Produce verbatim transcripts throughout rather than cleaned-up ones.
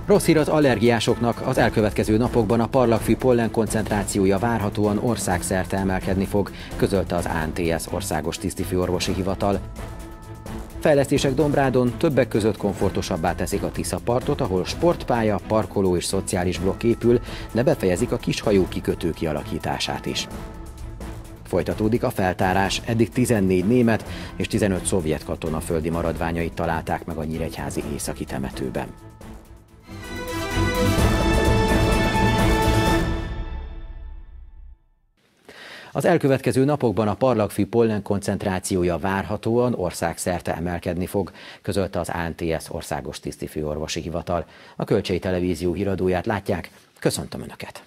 Rossz hír az allergiásoknak, az elkövetkező napokban a parlagfű pollen koncentrációja várhatóan országszerte emelkedni fog, közölte az á en té es Országos Tisztifőorvosi Hivatal. Fejlesztések Dombrádon többek között komfortosabbá teszik a Tiszapartot, ahol sportpálya, parkoló és szociális blokk épül, de befejezik a kishajó kikötő kialakítását is. Folytatódik a feltárás, eddig tizennégy német és tizenöt szovjet katona földi maradványait találták meg a nyíregyházi északi temetőben. Az elkövetkező napokban a parlagfű pollen koncentrációja várhatóan országszerte emelkedni fog, közölte az á en té es Országos Tisztifőorvosi Hivatal. A Kölcsei Televízió híradóját látják, köszöntöm Önöket!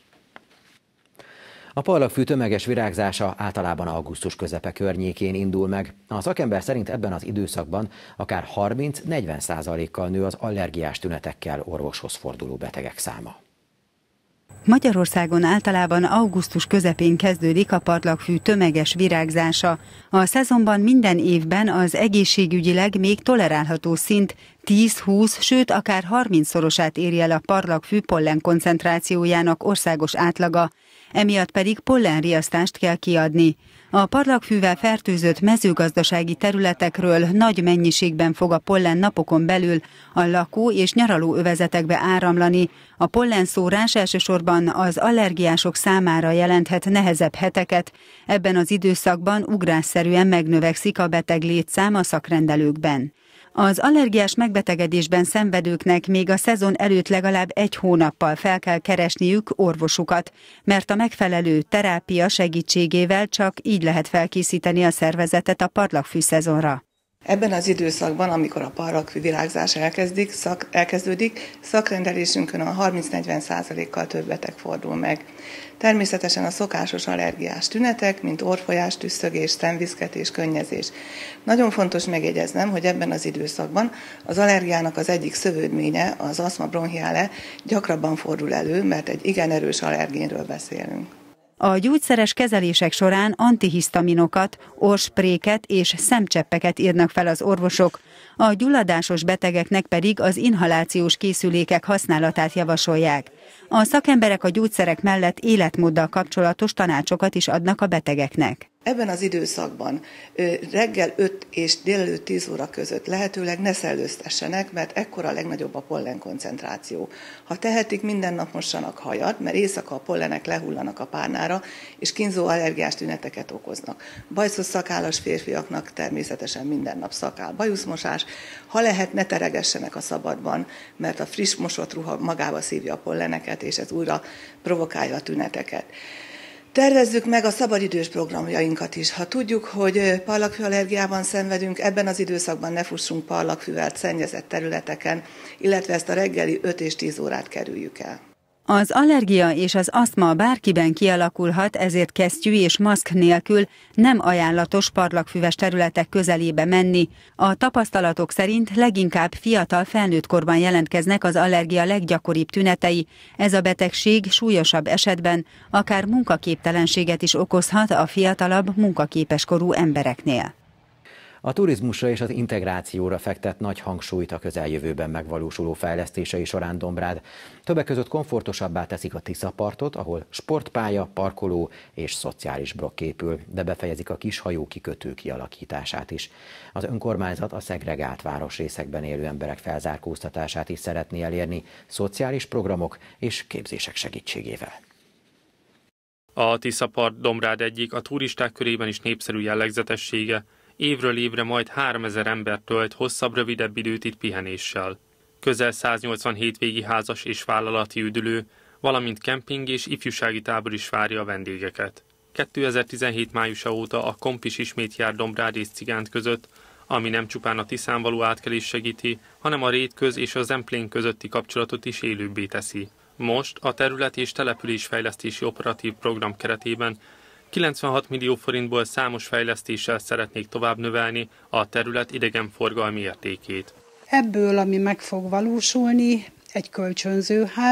A parlagfű tömeges virágzása általában augusztus közepe környékén indul meg. A szakember szerint ebben az időszakban akár harminc-negyven százalékkal nő az allergiás tünetekkel orvoshoz forduló betegek száma. Magyarországon általában augusztus közepén kezdődik a parlagfű tömeges virágzása. A szezonban minden évben az egészségügyileg még tolerálható szint tíz-húsz, sőt akár harmincszorosát éri el a parlagfű pollen koncentrációjának országos átlaga, emiatt pedig pollenriasztást kell kiadni. A parlagfűvel fertőzött mezőgazdasági területekről nagy mennyiségben fog a pollen napokon belül a lakó- és nyaraló övezetekbe áramlani. A pollenszórás elsősorban az allergiások számára jelenthet nehezebb heteket. Ebben az időszakban ugrásszerűen megnövekszik a beteg létszám a szakrendelőkben. Az allergiás megbetegedésben szenvedőknek még a szezon előtt legalább egy hónappal fel kell keresniük orvosukat, mert a megfelelő terápia segítségével csak így lehet felkészíteni a szervezetet a parlagfű szezonra. Ebben az időszakban, amikor a parlagfű virágzás elkezdik, szak, elkezdődik, szakrendelésünkön a harminc-negyven százalékkal több beteg fordul meg. Természetesen a szokásos allergiás tünetek, mint orrfolyás, tüsszögés, szemviszketés, könnyezés. Nagyon fontos megjegyeznem, hogy ebben az időszakban az allergiának az egyik szövődménye, az aszma bronchiale gyakrabban fordul elő, mert egy igen erős allergénről beszélünk. A gyógyszeres kezelések során antihisztaminokat, orrspréket és szemcseppeket írnak fel az orvosok, a gyulladásos betegeknek pedig az inhalációs készülékek használatát javasolják. A szakemberek a gyógyszerek mellett életmóddal kapcsolatos tanácsokat is adnak a betegeknek. Ebben az időszakban reggel öt és délelőtt tíz óra között lehetőleg ne szellőztessenek, mert ekkor a legnagyobb a pollen koncentráció. Ha tehetik, minden nap mossanak hajat, mert éjszaka a pollenek lehullanak a párnára, és kínzó allergiás tüneteket okoznak. Bajszos szakállas férfiaknak természetesen minden nap szakál bajuszmosás. Ha lehet, ne teregessenek a szabadban, mert a friss mosott ruha magába szívja a polleneket, és ez újra provokálja a tüneteket. Tervezzük meg a szabadidős programjainkat is. Ha tudjuk, hogy parlagfűallergiában szenvedünk, ebben az időszakban ne fussunk parlagfűvel szennyezett területeken, illetve ezt a reggeli öt és tíz órát kerüljük el. Az allergia és az asztma bárkiben kialakulhat, ezért kesztyű és maszk nélkül nem ajánlatos parlagfüves területek közelébe menni. A tapasztalatok szerint leginkább fiatal felnőtt korban jelentkeznek az allergia leggyakoribb tünetei. Ez a betegség súlyosabb esetben akár munkaképtelenséget is okozhat a fiatalabb, munkaképes korú embereknél. A turizmusra és az integrációra fektet nagy hangsúlyt a közeljövőben megvalósuló fejlesztései során Dombrád. Többek között komfortosabbá teszik a Tiszapartot, ahol sportpálya, parkoló és szociális blokk épül, de befejezik a kishajó kikötő kialakítását is. Az önkormányzat a szegregált városrészekben élő emberek felzárkóztatását is szeretné elérni szociális programok és képzések segítségével. A Tiszapart Dombrád egyik a turisták körében is népszerű jellegzetessége. Évről évre majd háromezer ember tölt hosszabb, rövidebb időt itt pihenéssel. Közel száznyolcvan hétvégi házas és vállalati üdülő, valamint kemping és ifjúsági tábor is várja a vendégeket. kétezer-tizenhét májusa óta a komp is ismét jár Dombrád és Cigánt között, ami nem csupán a Tiszán való átkelés segíti, hanem a Rétköz és a Zemplén közötti kapcsolatot is élőbbé teszi. Most a terület és településfejlesztési operatív program keretében kilencvenhat millió forintból számos fejlesztéssel szeretnék tovább növelni a terület idegenforgalmi értékét. Ebből, ami meg fog valósulni, egy kölcsönzőház,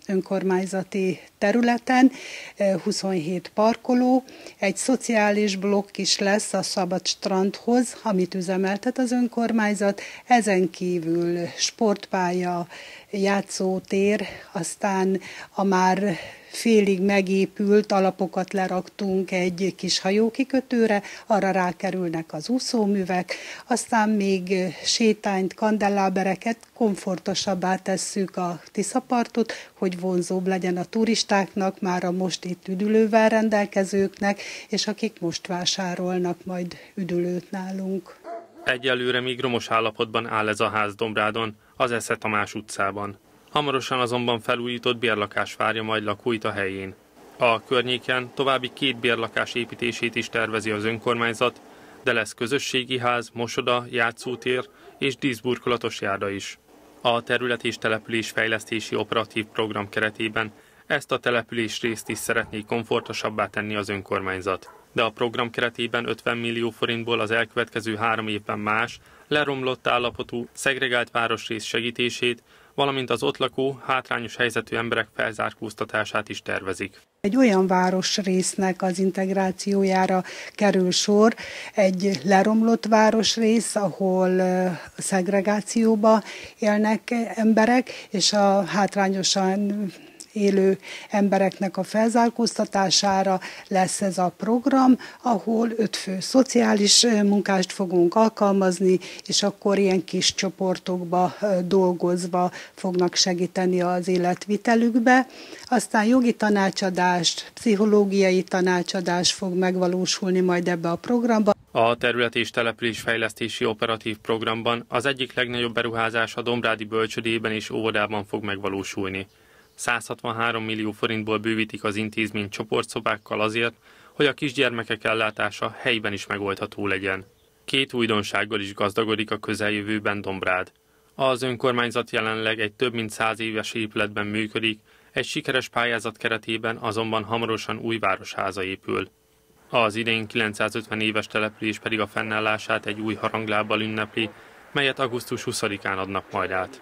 önkormányzati területen, huszonhét parkoló, egy szociális blokk is lesz a Szabad Strandhoz, amit üzemeltet az önkormányzat, ezen kívül sportpálya, játszótér, aztán a már félig megépült alapokat leraktunk egy kis hajókikötőre, arra rákerülnek az úszóművek, aztán még sétányt, kandellábereket, komfortosabbá tesszük a Tiszapartot, hogy vonzóbb legyen a turistáknak, már a most itt üdülővel rendelkezőknek, és akik most vásárolnak majd üdülőt nálunk. Egyelőre még romos állapotban áll ez a ház Dombrádon, az Esze Tamás utcában. Hamarosan azonban felújított bérlakás várja majd lakóit a helyén. A környéken további két bérlakás építését is tervezi az önkormányzat, de lesz közösségi ház, mosoda, játszótér és díszburkolatos járda is. A terület és település fejlesztési operatív program keretében ezt a település részt is szeretné komfortosabbá tenni az önkormányzat. De a program keretében ötven millió forintból az elkövetkező három évben más, leromlott állapotú, szegregált városrész segítését, valamint az ott lakó, hátrányos helyzetű emberek felzárkóztatását is tervezik. Egy olyan városrésznek az integrációjára kerül sor, egy leromlott városrész, ahol szegregációba élnek emberek, és a hátrányosan élő embereknek a felzárkóztatására lesz ez a program, ahol öt fő szociális munkást fogunk alkalmazni, és akkor ilyen kis csoportokba dolgozva fognak segíteni az életvitelükbe. Aztán jogi tanácsadás, pszichológiai tanácsadás fog megvalósulni majd ebbe a programba. A terület és település fejlesztési operatív programban az egyik legnagyobb beruházás a dombrádi bölcsődében és óvodában fog megvalósulni. száz hatvanhárom millió forintból bővítik az intézmény csoportszobákkal azért, hogy a kisgyermekek ellátása helyben is megoldható legyen. Két újdonsággal is gazdagodik a közeljövőben Dombrád. Az önkormányzat jelenleg egy több mint száz éves épületben működik, egy sikeres pályázat keretében azonban hamarosan új városháza épül. Az idén kilencszázötven éves település pedig a fennállását egy új haranglábbal ünnepli, melyet augusztus huszadikán adnak majd át.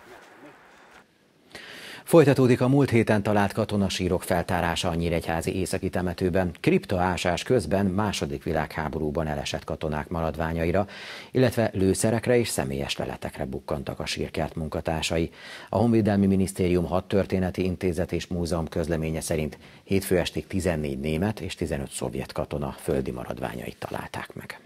Folytatódik a múlt héten talált katonasírok feltárása a nyíregyházi északi temetőben. Kriptaásás közben második világháborúban elesett katonák maradványaira, illetve lőszerekre és személyes leletekre bukkantak a sírkert munkatársai. A Honvédelmi Minisztérium Hadtörténeti Intézet és Múzeum közleménye szerint hétfő estig tizennégy német és tizenöt szovjet katona földi maradványait találták meg.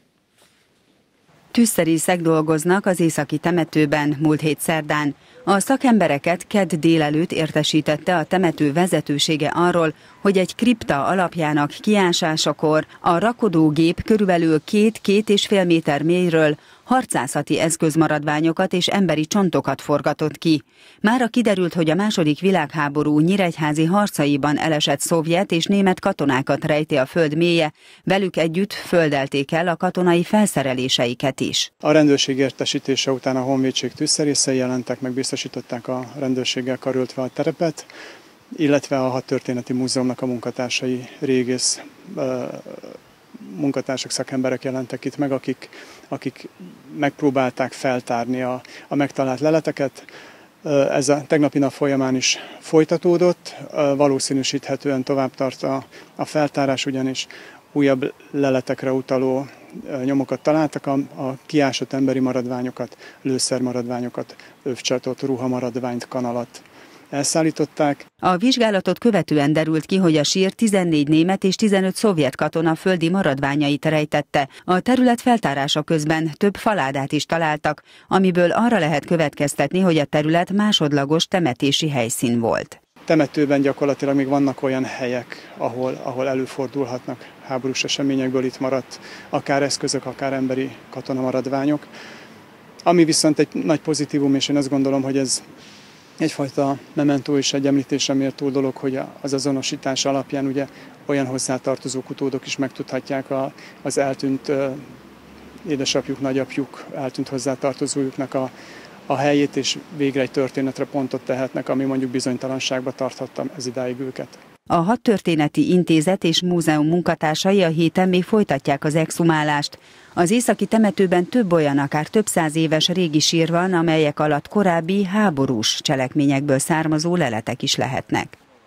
Tűzszerészek dolgoznak az északi temetőben múlt hét szerdán. A szakembereket kedd délelőtt értesítette a temető vezetősége arról, hogy egy kripta alapjának kiásásakor a rakodógép körülbelül két-két és fél méter mélyről harcászati eszközmaradványokat és emberi csontokat forgatott ki. Mára kiderült, hogy a második világháború nyíregyházi harcaiban elesett szovjet és német katonákat rejti a föld mélye, velük együtt földelték el a katonai felszereléseiket is. A rendőrség értesítése után a honvédség tűzszerészei jelentek meg, biztosították a rendőrséggel karöltve a terepet, illetve a Hadtörténeti Múzeumnak a munkatársai, régész munkatársak, szakemberek jelentek itt meg, akik, akik megpróbálták feltárni a, a megtalált leleteket. Ez a tegnapi nap folyamán is folytatódott, valószínűsíthetően tovább tart a, a feltárás, ugyanis újabb leletekre utaló nyomokat találtak, a, a kiásott emberi maradványokat, lőszermaradványokat, övcsatot, ruhamaradványt, kanalat elszállították. A vizsgálatot követően derült ki, hogy a sír tizennégy német és tizenöt szovjet katona földi maradványait rejtette. A terület feltárása közben több faládát is találtak, amiből arra lehet következtetni, hogy a terület másodlagos temetési helyszín volt. Temetőben gyakorlatilag még vannak olyan helyek, ahol, ahol előfordulhatnak háborús eseményekből itt maradt akár eszközök, akár emberi katonamaradványok. Ami viszont egy nagy pozitívum, és én azt gondolom, hogy ez egyfajta mementó és egy említésre méltó dolog, hogy az azonosítás alapján ugye olyan hozzátartozó utódok is megtudhatják a, az eltűnt uh, édesapjuk, nagyapjuk, eltűnt hozzátartozójuknak a, a helyét, és végre egy történetre pontot tehetnek, ami mondjuk bizonytalanságba tarthatta ez idáig őket. A Hadtörténeti Intézet és Múzeum munkatársai a héten még folytatják az exhumálást. Az északi temetőben több olyan, akár több száz éves régi sír van, amelyek alatt korábbi háborús cselekményekből származó leletek is lehetnek.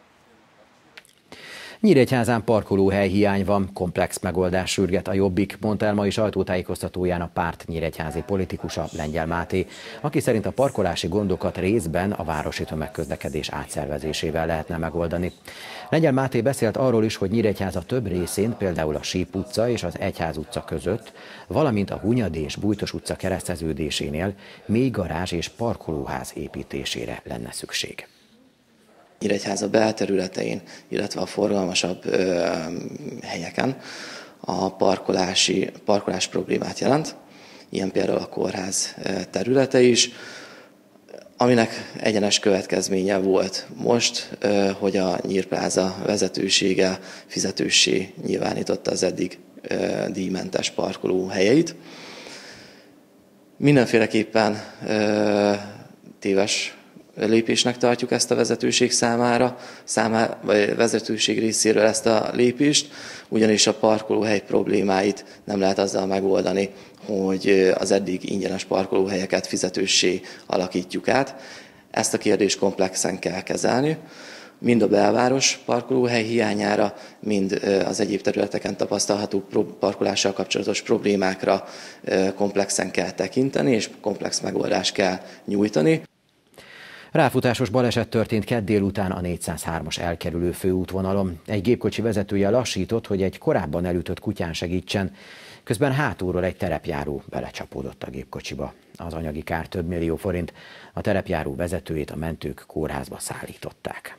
Nyíregyházán parkolóhely hiány van, komplex megoldás sürget a Jobbik, mondta el ma is sajtótájékoztatóján a párt nyíregyházi politikusa, Lengyel Máté, aki szerint a parkolási gondokat részben a városi tömegközlekedés átszervezésével lehetne megoldani. Lengyel Máté beszélt arról is, hogy Nyíregyháza több részén, például a Síp utca és az Egyház utca között, valamint a Hunyadi és Bújtos utca kereszteződésénél mély garázs és parkolóház építésére lenne szükség. Nyíregyháza belterületein, illetve a forgalmasabb ö, helyeken a parkolási, parkolás problémát jelent, ilyen például a kórház területe is, aminek egyenes következménye volt most, ö, hogy a Nyírpláza vezetősége fizetőssé nyilvánította az eddig ö, díjmentes parkoló helyeit. Mindenféleképpen ö, téves lépésnek tartjuk ezt a vezetőség számára, számára, vagy vezetőség részéről ezt a lépést, ugyanis a parkolóhely problémáit nem lehet azzal megoldani, hogy az eddig ingyenes parkolóhelyeket fizetőssé alakítjuk át. Ezt a kérdést komplexen kell kezelni, mind a belváros parkolóhely hiányára, mind az egyéb területeken tapasztalható parkolással kapcsolatos problémákra komplexen kell tekinteni, és komplex megoldást kell nyújtani. Ráfutásos baleset történt kedd délután a négyszázhármas elkerülő főútvonalon. Egy gépkocsi vezetője lassított, hogy egy korábban elütött kutyán segítsen, közben hátulról egy terepjáró belecsapódott a gépkocsiba. Az anyagi kár több millió forint, a terepjáró vezetőjét a mentők kórházba szállították.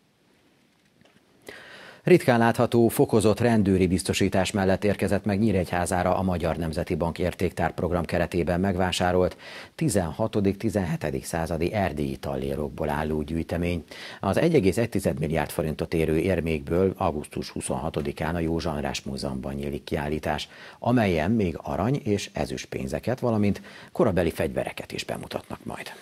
Ritkán látható, fokozott rendőri biztosítás mellett érkezett meg Nyíregyházára a Magyar Nemzeti Bank értéktárprogram keretében megvásárolt tizenhatodik-tizenhetedik századi erdélyi tallérokból álló gyűjtemény. Az egy egész egy milliárd forintot érő érmékből augusztus huszonhatodikán a József András Múzeumban nyílik kiállítás, amelyen még arany és ezüst pénzeket, valamint korabeli fegyvereket is bemutatnak majd.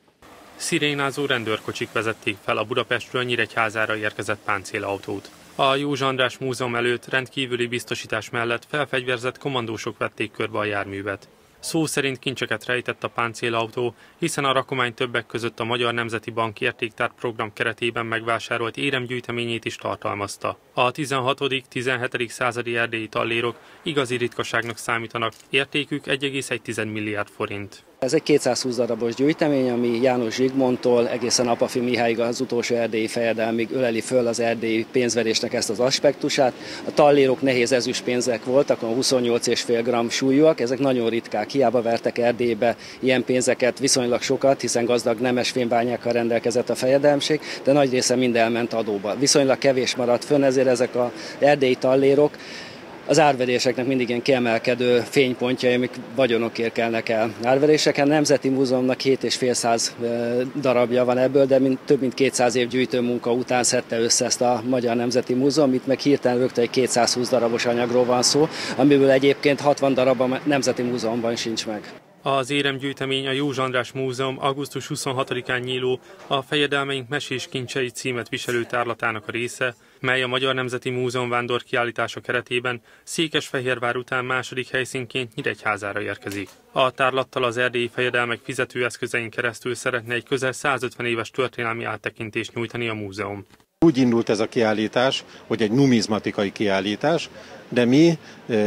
Szirénázó rendőrkocsik vezették fel a Budapestről Nyíregyházára érkezett páncélautót. A József András Múzeum előtt rendkívüli biztosítás mellett felfegyverzett kommandósok vették körbe a járművet. Szó szerint kincseket rejtett a páncélautó, hiszen a rakomány többek között a Magyar Nemzeti Bank értéktárprogram keretében megvásárolt éremgyűjteményét is tartalmazta. A tizenhatodik-tizenhetedik századi erdélyi tallérok igazi ritkaságnak számítanak, értékük egy egész egy milliárd forint. Ez egy kétszázhúsz darabos gyűjtemény, ami János Zsigmondtól egészen Apafi Mihályig, az utolsó erdélyi fejedelmig öleli föl az erdélyi pénzverésnek ezt az aspektusát. A tallérok nehéz ezüstpénzek voltak, a huszonnyolc egész öt gramm súlyúak, ezek nagyon ritkák, hiába vertek Erdélybe ilyen pénzeket, viszonylag sokat, hiszen gazdag nemes fémbányákkal rendelkezett a fejedelemség, de nagy része mind elment adóba. Viszonylag kevés maradt fönn, ezért ezek az erdélyi tallérok az árveréseknek mindig ilyen kiemelkedő fénypontjai, amik vagyonokért kelnek el. Árveréseken a Nemzeti Múzeumnak hét és fél száz darabja van ebből, de mint, több mint kétszáz év gyűjtőmunka után szedte össze ezt a Magyar Nemzeti Múzeum, itt meg hirtelen rögtön egy kétszázhúsz darabos anyagról van szó, amiből egyébként hatvan darab a Nemzeti Múzeumban sincs meg. Az éremgyűjtemény a József András Múzeum augusztus huszonhatodikán nyíló A fejedelmeink mesés kincsei címet viselő tárlatának a része, mely a Magyar Nemzeti Múzeum vándor kiállítása keretében Székesfehérvár után második helyszínként Nyíregyházára érkezik. A tárlattal az erdélyi fejedelmek fizetőeszközein keresztül szeretne egy közel százötven éves történelmi áttekintést nyújtani a múzeum. Úgy indult ez a kiállítás, hogy egy numizmatikai kiállítás, de mi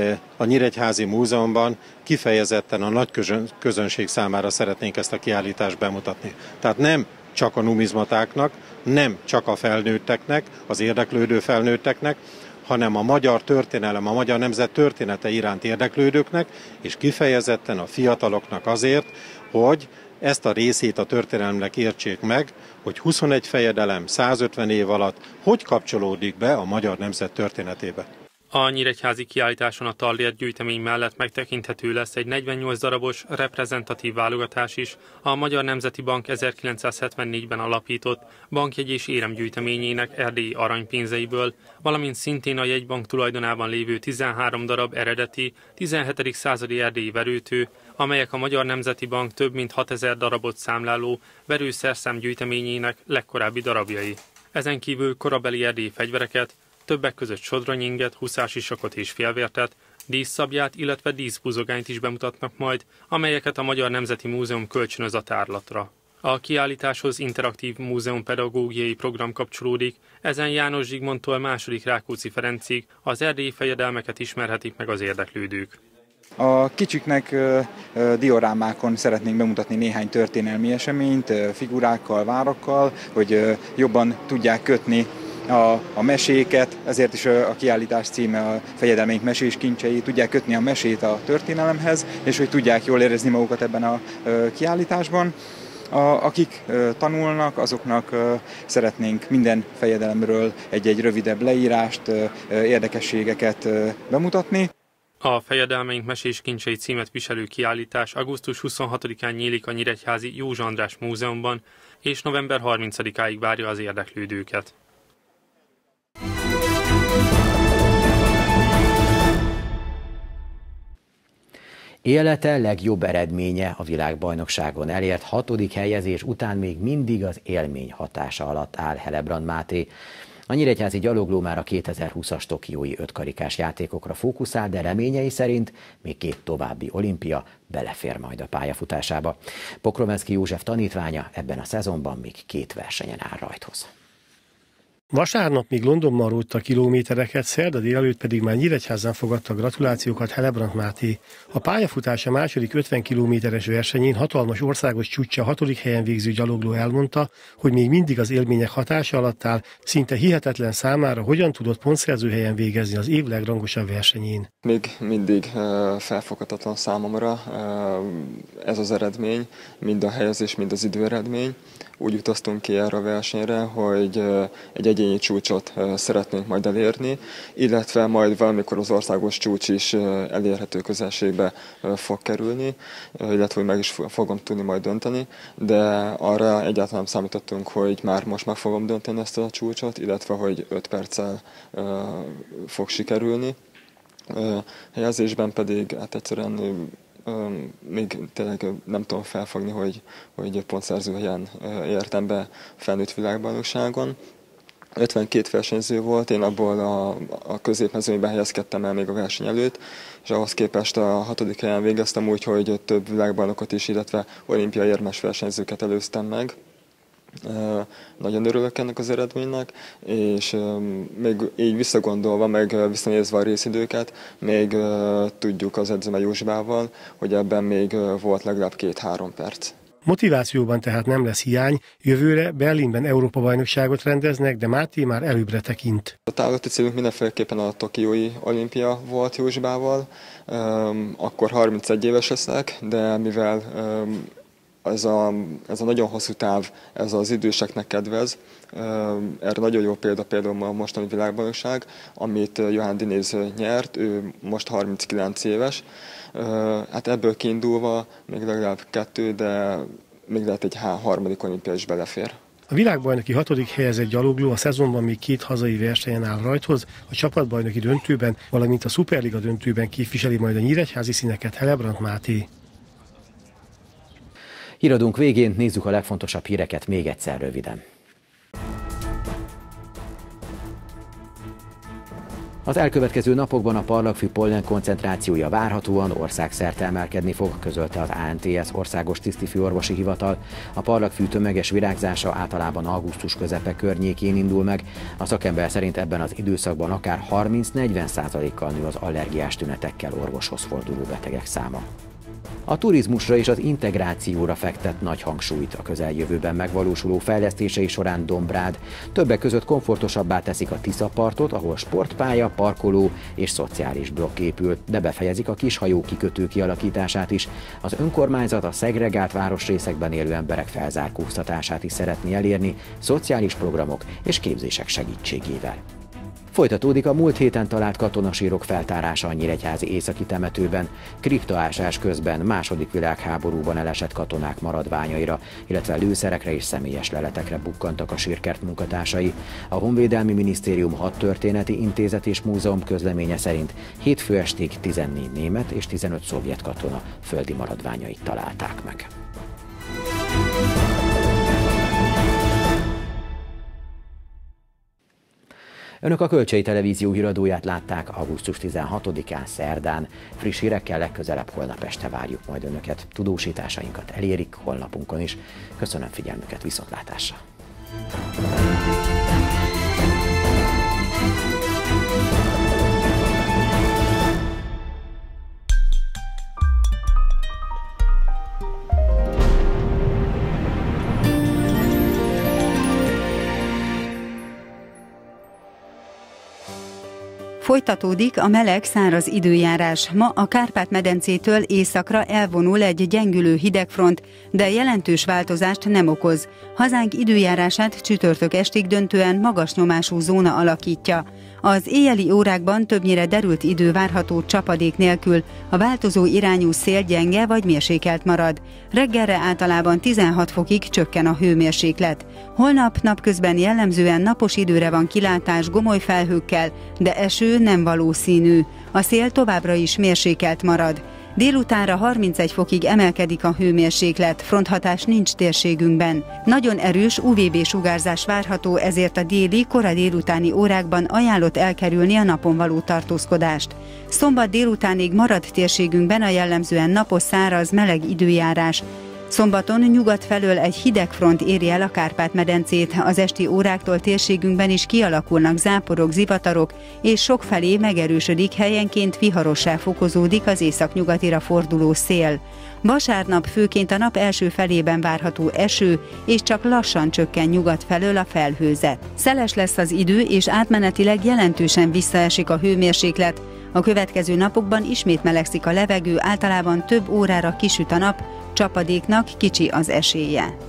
a Nyíregyházi Múzeumban kifejezetten a nagy közönség számára szeretnénk ezt a kiállítást bemutatni. Tehát nem csak a numizmatáknak, nem csak a felnőtteknek, az érdeklődő felnőtteknek, hanem a magyar történelem, a magyar nemzet története iránt érdeklődőknek, és kifejezetten a fiataloknak azért, hogy ezt a részét a történelemnek értsék meg, hogy huszonegy fejedelem százötven év alatt hogy kapcsolódik be a magyar nemzet történetébe. A nyíregyházi kiállításon a tallér gyűjtemény mellett megtekinthető lesz egy negyvennyolc darabos reprezentatív válogatás is, a Magyar Nemzeti Bank ezerkilencszázhetvennégyben alapított bankjegy és éremgyűjteményének erdélyi aranypénzeiből, valamint szintén a jegybank tulajdonában lévő tizenhárom darab eredeti, tizenhetedik századi erdélyi verőtő, amelyek a Magyar Nemzeti Bank több mint hatezer darabot számláló verőszerszámgyűjteményének legkorábbi darabjai. Ezen kívül korabeli erdélyi fegyvereket, többek között sodronyinget, huszásisakot és félvértet, díszszabját, illetve díszbuzogányt is bemutatnak majd, amelyeket a Magyar Nemzeti Múzeum kölcsönöz a tárlatra. A kiállításhoz interaktív múzeumpedagógiai program kapcsolódik, ezen János Zsigmondtól második Rákóczi Ferencig az erdélyi fejedelmeket ismerhetik meg az érdeklődők. A kicsiknek diorámákon szeretnénk bemutatni néhány történelmi eseményt, figurákkal, várakkal, hogy jobban tudják kötni a, a meséket, ezért is a kiállítás címe a Fejedelmeink mesés kincsei, tudják kötni a mesét a történelemhez, és hogy tudják jól érezni magukat ebben a kiállításban. A, akik tanulnak, azoknak szeretnénk minden fejedelemről egy-egy rövidebb leírást, érdekességeket bemutatni. A Fejedelmeink mesés kincsei címet viselő kiállítás augusztus huszonhatodikán nyílik a Nyíregyházi József András Múzeumban, és november harmincadikáig várja az érdeklődőket. Élete legjobb eredménye a világbajnokságon elért hatodik helyezés után még mindig az élmény hatása alatt áll Helebrand Máté. A nyíregyházi gyalogló már a kétezer-húszas tokiói ötkarikás játékokra fókuszál, de reményei szerint még két további olimpia belefér majd a pályafutásába. Pokrovenszky József tanítványa ebben a szezonban még két versenyen áll rajthoz. Vasárnap még Londonban rótta kilométereket, szerda délelőtt pedig már Nyíregyházán fogadta gratulációkat Helebrand Máté. A pályafutása második ötven kilométeres versenyén hatalmas országos csúccsal hatodik helyen végző gyalogló elmondta, hogy még mindig az élmények hatása alatt áll, szinte hihetetlen számára, hogyan tudott pontszerző helyen végezni az év legrangosabb versenyén. Még mindig felfoghatatlan számomra ez az eredmény, mind a helyezés, mind az időeredmény. Úgy utaztunk ki erre a versenyre, hogy egy egyéni csúcsot szeretnénk majd elérni, illetve majd valamikor az országos csúcs is elérhető közelségbe fog kerülni, illetve hogy meg is fogom tudni majd dönteni, de arra egyáltalán nem számítottunk, hogy már most meg fogom dönteni ezt a csúcsot, illetve hogy öt perccel fog sikerülni. Helyezésben pedig hát egyszerűen még tényleg nem tudom felfogni, hogy, hogy pontszerző helyen értem be felnőtt világbajnokságon. ötvenkét versenyző volt, én abból a, a középmezőnyben helyezkedtem el még a verseny előtt, és ahhoz képest a hatodik helyen végeztem úgy, hogy több világbajnokot is, illetve olimpiai érmes versenyzőket előztem meg. Uh, nagyon örülök ennek az eredménynek, és uh, még így visszagondolva, meg visszanézve a részidőket, még uh, tudjuk az edzőmmel Józsibával, hogy ebben még uh, volt legalább két-három perc. Motivációban tehát nem lesz hiány, jövőre Berlinben Európa-bajnokságot rendeznek, de Máté már előbbre tekint. A távlati célunk mindenféleképpen a tokiói olimpia volt Józsibával, um, akkor harmincegy éves leszek, de mivel um, Ez a, ez a nagyon hosszú táv, ez az időseknek kedvez. Erre nagyon jó példa például a mostani világbajnokság, amit Johann Dinéz nyert, ő most harminckilenc éves. Hát ebből kiindulva még legalább kettő, de még lehet egy harmadik olimpia is belefér. A világbajnoki hatodik helyezett gyalogló a szezonban még két hazai versenyen áll rajthoz, a csapatbajnoki döntőben, valamint a Szuperliga döntőben képviseli majd a nyíregyházi színeket Helebrand Máté. Híradónk végén nézzük a legfontosabb híreket még egyszer röviden. Az elkövetkező napokban a parlagfű pollen koncentrációja várhatóan országszerte emelkedni fog, közölte az á en té es Országos Tisztifőorvosi Hivatal. A parlagfű tömeges virágzása általában augusztus közepe környékén indul meg. A szakember szerint ebben az időszakban akár harminc-negyven százalékkal nő az allergiás tünetekkel orvoshoz forduló betegek száma. A turizmusra és az integrációra fektet nagy hangsúlyt a közeljövőben megvalósuló fejlesztései során Dombrád. Többek között komfortosabbá teszik a Tiszapartot, ahol sportpálya, parkoló és szociális blokk épül, de befejezik a kishajó kikötő kialakítását is. Az önkormányzat a szegregált városrészekben élő emberek felzárkóztatását is szeretné elérni szociális programok és képzések segítségével. Folytatódik a múlt héten talált katonasírok feltárása a nyíregyházi északi temetőben. Kriptaásás közben második világháborúban elesett katonák maradványaira, illetve lőszerekre és személyes leletekre bukkantak a sírkert munkatársai. A Honvédelmi Minisztérium Hadtörténeti Intézet és Múzeum közleménye szerint hétfő estig tizennégy német és tizenöt szovjet katona földi maradványait találták meg. Önök a Kölcsei Televízió híradóját látták augusztus tizenhatodikán szerdán. Friss hírekkel legközelebb holnap este várjuk majd Önöket. Tudósításainkat elérik honlapunkon is. Köszönöm figyelmüket, viszontlátásra! Folytatódik a meleg, száraz időjárás. Ma a Kárpát-medencétől északra elvonul egy gyengülő hidegfront, de jelentős változást nem okoz. Hazánk időjárását csütörtök estig döntően magas nyomású zóna alakítja. Az éjjeli órákban többnyire derült idő várható csapadék nélkül, a változó irányú szél gyenge vagy mérsékelt marad. Reggelre általában tizenhat fokig csökken a hőmérséklet. Holnap napközben jellemzően napos időre van kilátás gomoly felhőkkel, de eső nem valószínű. A szél továbbra is mérsékelt marad. Délutánra harmincegy fokig emelkedik a hőmérséklet, fronthatás nincs térségünkben. Nagyon erős u vé bé sugárzás várható, ezért a déli, kora délutáni órákban ajánlott elkerülni a napon való tartózkodást. Szombat délutánig marad térségünkben a jellemzően napos, száraz, meleg időjárás. Szombaton nyugat felől egy hideg front éri el a Kárpát-medencét, az esti óráktól térségünkben is kialakulnak záporok, zivatarok, és sokfelé megerősödik, helyenként viharossá fokozódik az északnyugatira forduló szél. Vasárnap főként a nap első felében várható eső, és csak lassan csökken nyugat felől a felhőzet. Szeles lesz az idő, és átmenetileg jelentősen visszaesik a hőmérséklet. A következő napokban ismét melegszik a levegő, általában több órára kisüt a nap, csapadéknak kicsi az esélye.